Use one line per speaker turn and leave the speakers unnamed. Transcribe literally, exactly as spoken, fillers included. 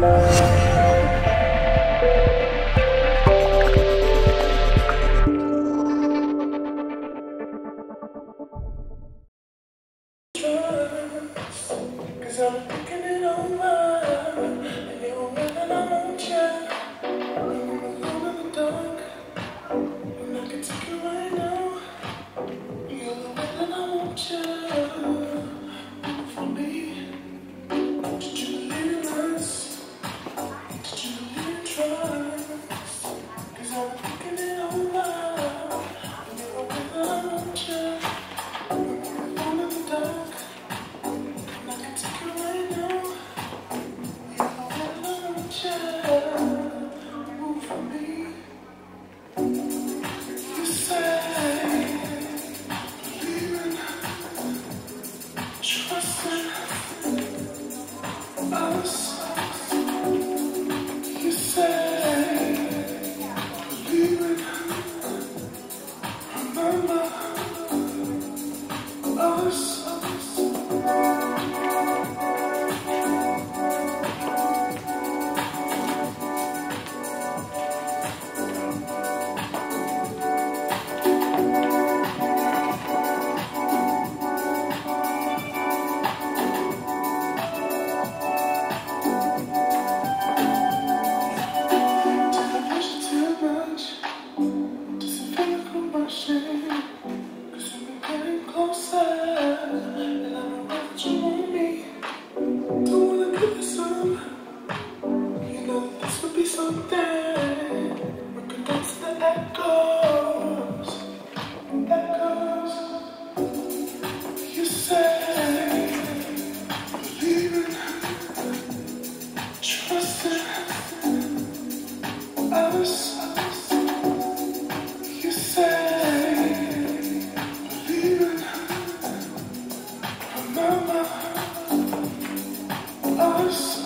Cause I'm thinking it over, and you were and I won't check. I'm alone in the dark, and I can take you right now. You're the one that I won't check. For me, did you believe in us? Did you believe in trust? Cause I'm thinking it over, and you were and I won't check. I'm alone in the dark. I can take you right now. You know I love you. Move for me. You say, believing, trusting us. You say, believing, remember us. Us.